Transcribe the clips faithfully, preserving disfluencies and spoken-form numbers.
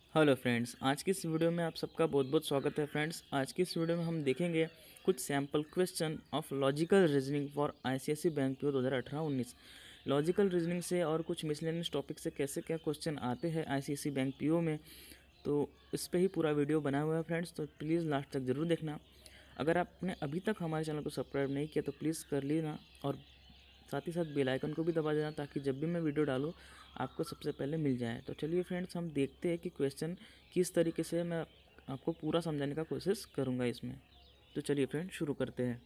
Hello friends, आज की इस वीडियो में आप सबका बहुत बहुत स्वागत है। फ्रेंड्स, आज की इस वीडियो में हम देखेंगे कुछ sample question of logical reasoning for ICSE bank PO दो हज़ार अठारह उन्नीस। लॉजिकल रीजनिंग से और कुछ मिसलेनियस टॉपिक से कैसे क्या क्वेश्चन आते हैं आईसीएसई बैंक पीओ में, तो इस पर ही पूरा वीडियो बना हुआ है फ्रेंड्स, तो प्लीज़ लास्ट तक ज़रूर देखना। अगर आपने अभी तक हमारे चैनल को सब्सक्राइब नहीं किया तो प्लीज़ कर लेना और साथ ही साथ बेल आइकन को भी दबा देना ताकि जब भी मैं वीडियो डालूँ आपको सबसे पहले मिल जाए। तो चलिए फ्रेंड्स, हम देखते हैं कि क्वेश्चन किस तरीके से मैं आपको पूरा समझाने का कोशिश करूँगा इसमें। तो चलिए फ्रेंड्स, शुरू करते हैं।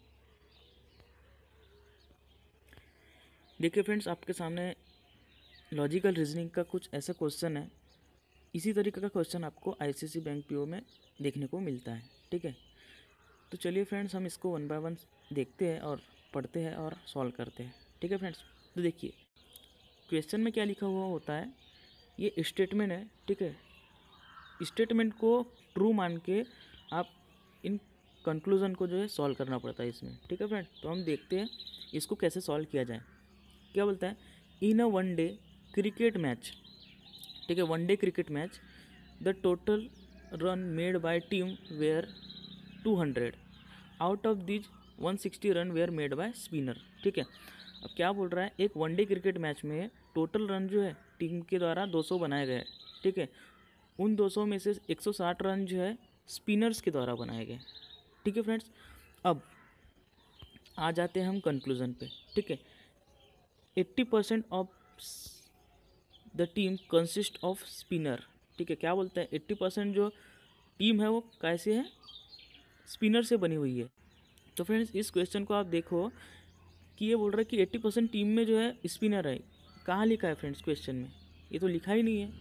देखिए फ्रेंड्स, आपके सामने लॉजिकल रीजनिंग का कुछ ऐसा क्वेश्चन है। इसी तरीके का क्वेश्चन आपको आईसीएसई बैंक पीओ में देखने को मिलता है। ठीक है, तो चलिए फ्रेंड्स, हम इसको वन बाय वन देखते हैं और पढ़ते हैं और सॉल्व करते हैं। ठीक है फ्रेंड्स, तो देखिए क्वेश्चन में क्या लिखा हुआ होता है। ये स्टेटमेंट है। ठीक है, स्टेटमेंट को ट्रू मान के आप इन कंक्लूज़न को जो है सॉल्व करना पड़ता है इसमें। ठीक है फ्रेंड, तो हम देखते हैं इसको कैसे सॉल्व किया जाए। क्या बोलता है, in a one day cricket match. ठीक है, one day cricket match the total run made by team were two hundred, out of these one sixty run were made by spinner. ठीक है, अब क्या बोल रहा है, एक वनडे क्रिकेट मैच में टोटल रन जो है टीम के द्वारा दो सौ बनाए गए। ठीक है, उन दो सौ में से एक सौ साठ रन जो है स्पिनर्स के द्वारा बनाए गए। ठीक है फ्रेंड्स, अब आ जाते हैं हम कंक्लूजन पे। ठीक है, eighty percent of the team consist of spinner. ठीक है, क्या बोलता है, एट्टी परसेंट जो टीम है वो कैसे है, स्पिनर से बनी हुई है। तो फ्रेंड्स, इस क्वेश्चन को आप देखो कि ये बोल रहा है कि एट्टी परसेंट टीम में जो है स्पिनर है। कहाँ लिखा है फ्रेंड्स क्वेश्चन में, ये तो लिखा ही नहीं है।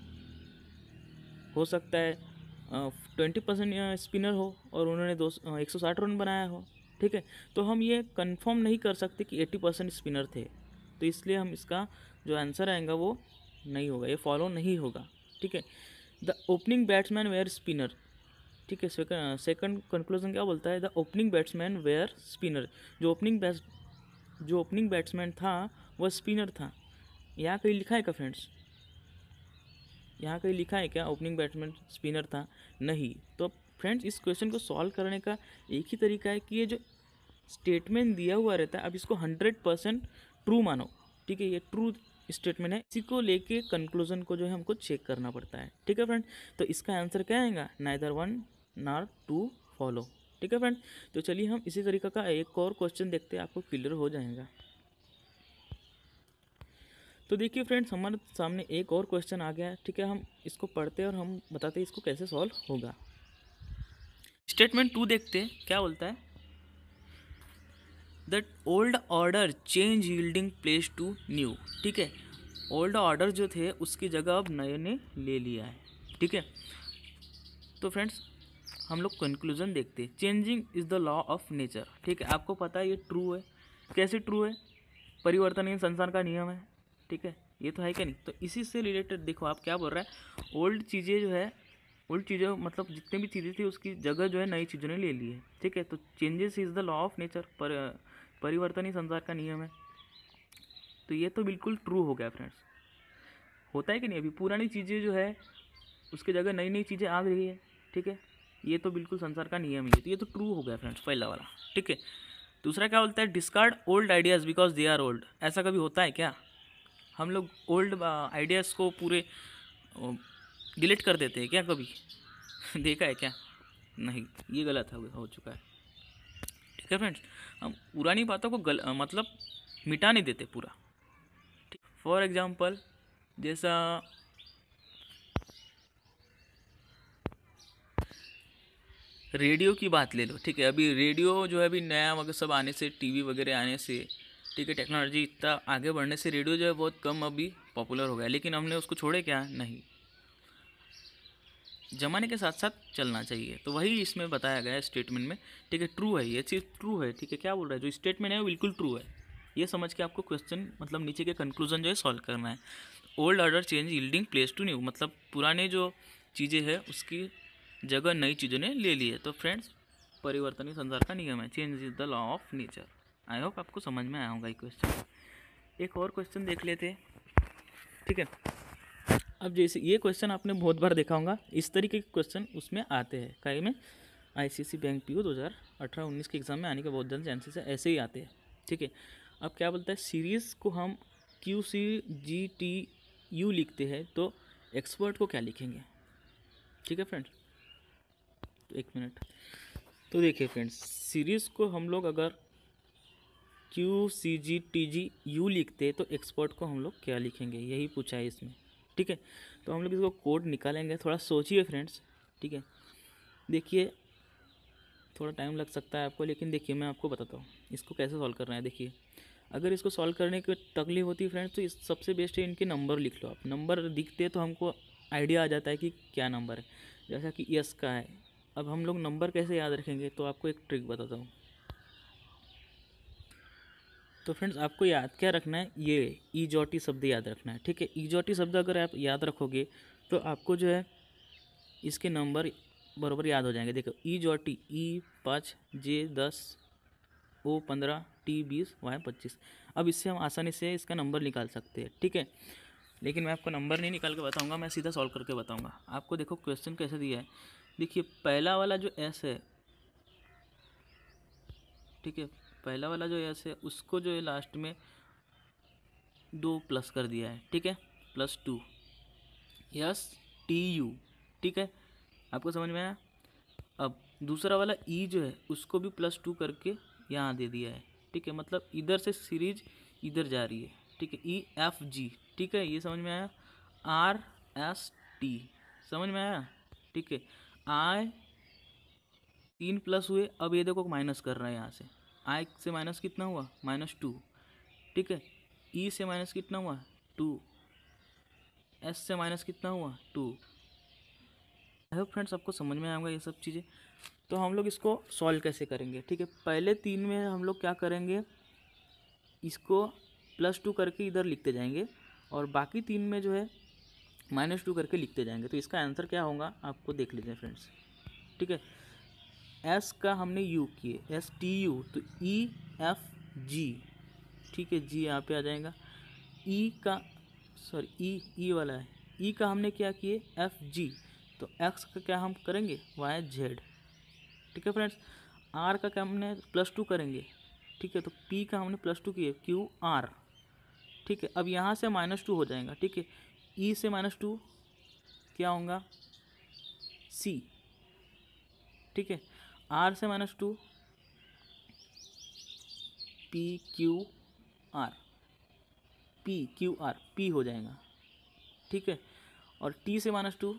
हो सकता है ट्वेंटी परसेंट स्पिनर हो और उन्होंने दो एक सौ साठ रन बनाया हो। ठीक है, तो हम ये कंफर्म नहीं कर सकते कि एट्टी परसेंट स्पिनर थे, तो इसलिए हम इसका जो आंसर आएगा वो नहीं होगा, ये फॉलो नहीं होगा। ठीक है, the opening batsman were spinner. ठीक है, सेकंड कंक्लूजन क्या बोलता है, the opening batsman were spinner. जो ओपनिंग बैट्स जो ओपनिंग बैट्समैन था वह स्पिनर था। यहाँ कहीं लिखा है क्या फ्रेंड्स, यहाँ कहीं लिखा है क्या ओपनिंग बैट्समैन स्पिनर था? नहीं। तो फ्रेंड्स, इस क्वेश्चन को सॉल्व करने का एक ही तरीका है कि ये जो स्टेटमेंट दिया हुआ रहता है, अब इसको हंड्रेड परसेंट ट्रू मानो। ठीक है, ये ट्रू स्टेटमेंट है, इसी को लेके कंक्लूजन को जो है हमको चेक करना पड़ता है। ठीक है फ्रेंड, तो इसका आंसर क्या आएगा, neither one nor two follow. ठीक है फ्रेंड, तो चलिए हम इसी तरीके का एक और क्वेश्चन देखते हैं, आपको क्लियर हो जाएगा। तो देखिए फ्रेंड्स, हमारे सामने एक और क्वेश्चन आ गया है। ठीक है, हम इसको पढ़ते हैं और हम बताते हैं इसको कैसे सॉल्व होगा। स्टेटमेंट टू देखते हैं क्या बोलता है, that old order change yielding place to new. ठीक है, ओल्ड ऑर्डर जो थे उसकी जगह अब नए ने ले लिया है। ठीक है, तो फ्रेंड्स हम लोग कंक्लूजन देखते हैं, changing is the law of nature. ठीक है, आपको पता है ये ट्रू है। कैसे ट्रू है, परिवर्तन ही संसार का नियम है। ठीक है, ये तो है क्या नहीं। तो इसी से रिलेटेड देखो आप क्या बोल रहा है, ओल्ड चीज़ें जो है, ओल्ड चीज़ें मतलब जितनी भी चीज़ें थी उसकी जगह जो है नई चीज़ों ने ले ली है। ठीक है, तो changes is the law of nature, पर परिवर्तन ही संसार का नियम है। तो ये तो बिल्कुल ट्रू हो गया फ्रेंड्स। होता है कि नहीं, अभी पुरानी चीज़ें जो है उसकी जगह नई नई चीज़ें आ गई है। ठीक है, ये तो बिल्कुल संसार का नियम ही है, तो ये तो ट्रू हो गया फ्रेंड्स, पहला वाला। ठीक है, दूसरा क्या बोलता है, discard old ideas because they are old. ऐसा कभी होता है क्या, हम लोग ओल्ड आइडियाज़ को पूरे डिलीट कर देते हैं क्या कभी? देखा है क्या? नहीं, ये गलत हो हो चुका है। ठीक है फ्रेंड्स, हम पुरानी बातों को गल मतलब मिटा नहीं देते पूरा। फॉर एग्जांपल, जैसा रेडियो की बात ले लो। ठीक है, अभी रेडियो जो है अभी नया वगैरह सब आने से, टीवी वगैरह आने से, ठीक है, टेक्नोलॉजी इतना आगे बढ़ने से रेडियो जो है बहुत कम अभी पॉपुलर हो गया, लेकिन हमने उसको छोड़े क्या? नहीं, ज़माने के साथ साथ चलना चाहिए। तो वही इसमें बताया गया है स्टेटमेंट में। ठीक है, ट्रू है, ये चीज़ ट्रू है। ठीक है, क्या बोल रहा है, जो स्टेटमेंट है वो बिल्कुल ट्रू है। ये समझ के आपको क्वेश्चन मतलब नीचे के कंक्लूजन जो है सॉल्व करना है। Old order change yielding place to new, मतलब पुराने जो चीज़ें हैं उसकी जगह नई चीज़ों ने ले ली है। तो फ्रेंड्स, परिवर्तन ही संसार का नियम है, change is the law of nature. I hope आपको समझ में आया होगा ये क्वेश्चन। एक और क्वेश्चन देख लेते हैं। ठीक है, अब जैसे ये क्वेश्चन आपने बहुत बार देखा होगा, इस तरीके के क्वेश्चन उसमें आते हैं कई में आईसीएसई बैंक पीओ दो हज़ार अठारह उन्नीस के एग्ज़ाम में आने के बहुत ज़्यादा चांसेस है, ऐसे ही आते हैं। ठीक है, अब क्या बोलता है, सीरीज़ को हम Q C G T U लिखते हैं तो एक्सपर्ट को क्या लिखेंगे। ठीक है फ्रेंड्स, तो एक मिनट, तो देखिए फ्रेंड्स, सीरीज़ को हम लोग अगर Q C G T G U लिखते तो एक्सपर्ट को हम लोग क्या लिखेंगे, यही पूछा है इसमें। ठीक है, तो हम लोग इसको कोड निकालेंगे, थोड़ा सोचिए फ्रेंड्स। ठीक है, देखिए थोड़ा टाइम लग सकता है आपको, लेकिन देखिए मैं आपको बताता हूँ इसको कैसे सॉल्व करना है। देखिए अगर इसको सॉल्व करने की तकलीफ होती है फ्रेंड्स, तो इस सबसे बेस्ट है इनके नंबर लिख लो आप। नंबर दिखते तो हमको आइडिया आ जाता है कि क्या नंबर है, जैसा कि यस का है। अब हम लोग नंबर कैसे याद रखेंगे, तो आपको एक ट्रिक बताता हूँ। तो फ्रेंड्स आपको याद क्या रखना है, ये ई जॉटी शब्द याद रखना है। ठीक है, ई जॉटी शब्द अगर आप याद रखोगे तो आपको जो है इसके नंबर बराबर याद हो जाएंगे। देखो ई जॉटी, ई पाँच, जे दस, ओ पंद्रह, टी बीस, वाई पच्चीस। अब इससे हम आसानी से इसका नंबर निकाल सकते हैं। ठीक है, लेकिन मैं आपको नंबर नहीं निकाल के बताऊंगा, मैं सीधा सॉल्व करके बताऊंगा आपको। देखो क्वेश्चन कैसे दिया है, देखिए पहला वाला जो एस है, ठीक है, पहला वाला जो एस है उसको जो है लास्ट में दो प्लस कर दिया है। ठीक है, plus two, S T U. ठीक है, आपको समझ में आया। अब दूसरा वाला ई जो है उसको भी प्लस टू करके यहाँ दे दिया है। ठीक है, मतलब इधर से सीरीज इधर जा रही है। ठीक है, ई एफ जी। ठीक है, ये समझ में आया। आर एस टी समझ में आया। ठीक है, आई तीन प्लस हुए, अब ये देखो माइनस कर रहा है यहाँ से, आई से माइनस कितना हुआ, माइनस टू। ठीक है, ई से माइनस कितना हुआ, टू। एस से माइनस कितना हुआ, टू। आई होप फ्रेंड्स आपको समझ में आएगा ये सब चीज़ें। तो हम लोग इसको सॉल्व कैसे करेंगे। ठीक है, पहले तीन में हम लोग क्या करेंगे, इसको प्लस टू करके इधर लिखते जाएंगे और बाकी तीन में जो है माइनस टू करके लिखते जाएंगे। तो इसका आंसर क्या होगा आपको देख लीजिए फ्रेंड्स। ठीक है, एस का हमने यू किए, एस टी यू, तो ई एफ जी। ठीक है, जी यहाँ पे आ जाएगा। ई का सॉरी ई ई वाला है, ई का हमने क्या किए, एफ जी, तो एक्स का क्या हम करेंगे, वाई जेड। ठीक है फ्रेंड्स, आर का क्या हमने प्लस टू करेंगे। ठीक है, तो पी का हमने प्लस टू किए, क्यू आर। ठीक है, अब यहाँ से माइनस टू हो जाएगा। ठीक है, ई से माइनस टू क्या होगा, सी। ठीक है, आर से minus two P Q R, P Q R, P हो जाएगा। ठीक है, और टी से minus two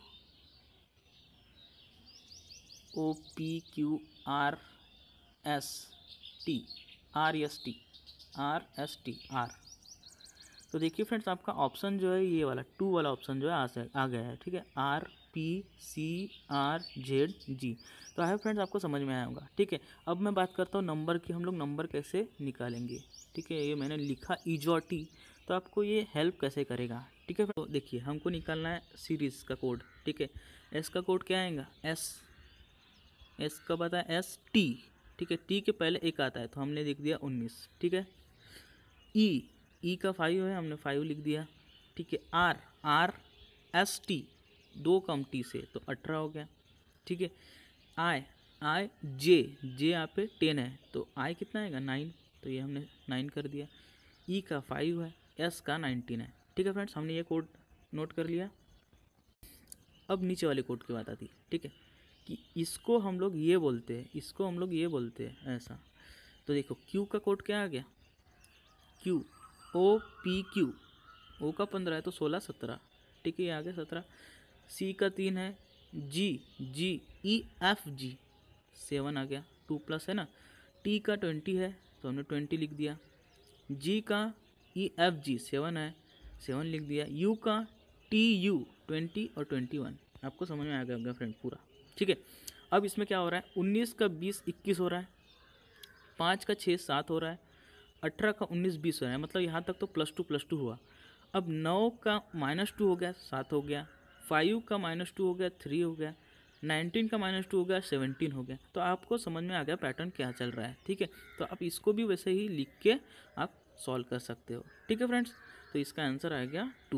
O P Q R S T, R S T, R S T R. तो देखिए फ्रेंड्स आपका ऑप्शन जो है ये वाला टू वाला ऑप्शन जो है आ से आ गया है। ठीक है, R P C R Z G. तो आई फ्रेंड्स आपको समझ में आया होगा। ठीक है, अब मैं बात करता हूँ नंबर की, हम लोग नंबर कैसे निकालेंगे। ठीक है, ये मैंने लिखा इजॉटी, तो आपको ये हेल्प कैसे करेगा। ठीक है, तो देखिए हमको निकालना है सीरीज़ का कोड। ठीक है, एस का कोड क्या आएगा, एस, एस का पता है एस टी। ठीक है, टी के पहले एक आता है तो हमने लिख दिया उन्नीस। ठीक है, ई, ई का फाइव है, हमने फाइव लिख दिया। ठीक है, आर, आर एस टी, दो कम टी से तो अठारह हो गया। ठीक है, आई, आई जे, जे यहाँ पे टेन है तो आई कितना आएगा, नाइन, तो ये हमने नाइन कर दिया। ई का फाइव है, एस का नाइनटीन है। ठीक है फ्रेंड्स, हमने ये कोड नोट कर लिया। अब नीचे वाले कोड की बात आती है। ठीक है, कि इसको हम लोग ये बोलते हैं, इसको हम लोग ये बोलते हैं ऐसा। तो देखो क्यू का कोड क्या आ गया, Q O P Q, O का पंद्रह है तो सोलह सत्रह। ठीक है, ये आ गया सत्रह। सी का तीन है, जी जी ई एफ जी, सेवन आ गया, टू प्लस है ना। टी का ट्वेंटी है तो हमने ट्वेंटी लिख दिया। जी का ई एफ जी सेवन है, सेवन लिख दिया। यू का टी यू ट्वेंटी और ट्वेंटी वन। आपको समझ में आ गया होगा फ्रेंड पूरा। ठीक है, अब इसमें क्या हो रहा है, उन्नीस का बीस इक्कीस हो रहा है, पाँच का छः सात हो रहा है, अठारह का उन्नीस बीस हो रहा है, मतलब यहाँ तक तो प्लस टू प्लस टू हुआ। अब नौ का माइनस टू हो गया, सात हो गया। फाइव का माइनस टू हो गया, थ्री हो गया। नाइनटीन का माइनस टू हो गया, सेवनटीन हो गया। तो आपको समझ में आ गया पैटर्न क्या चल रहा है। ठीक है, तो आप इसको भी वैसे ही लिख के आप सॉल्व कर सकते हो। ठीक है फ्रेंड्स, तो इसका आंसर आ गया टू। तो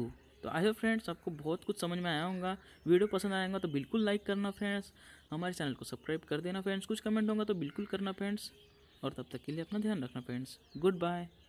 तो आई होप फ्रेंड्स आपको बहुत कुछ समझ में आया होगा। वीडियो पसंद आएगा तो बिल्कुल लाइक करना फ्रेंड्स, हमारे चैनल को सब्सक्राइब कर देना फ्रेंड्स, कुछ कमेंट होगा तो बिल्कुल करना फ्रेंड्स, और तब तक के लिए अपना ध्यान रखना फ्रेंड्स। Good bye.